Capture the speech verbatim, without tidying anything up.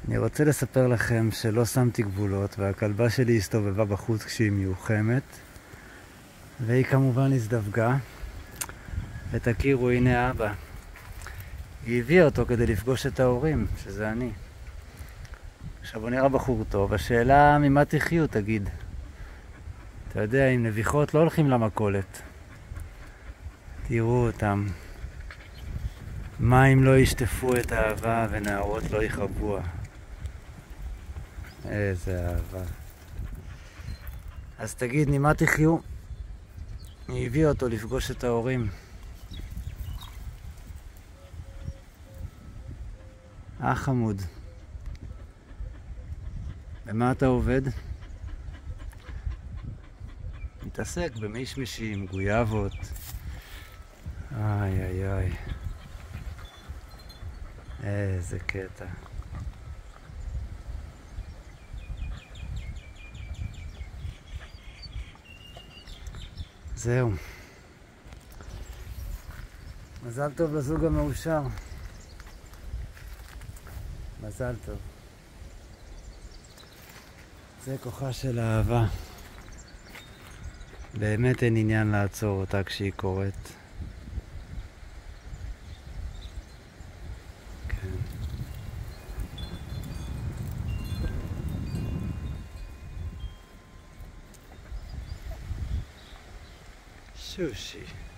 אני רוצה לספר לכם שלא שמתי גבולות, והכלבה שלי הסתובבה בחוץ כשהיא מיוחמת, והיא כמובן הזדווגה. ותכירו, הנה אבא. היא הביאה אותו כדי לפגוש את ההורים, שזה אני. עכשיו הוא נראה בחור טוב, השאלה ממה תחיו, תגיד. אתה יודע, עם נביחות לא הולכים למכולת. תראו אותם. מים לא ישטפו את האהבה ונערות לא יכבוה. איזה אהבה. אז תגיד, ממה תחיו? היא הביאה אותו לפגוש את ההורים. אה חמוד. במה אתה עובד? מתעסק במישמשים, גויאבות. איי איי איי. איזה קטע. זהו. מזל טוב לזוג המאושר. מזל טוב. זה כוחה של אהבה. באמת אין עניין לעצור אותה כשהיא קורית. כן. שושי.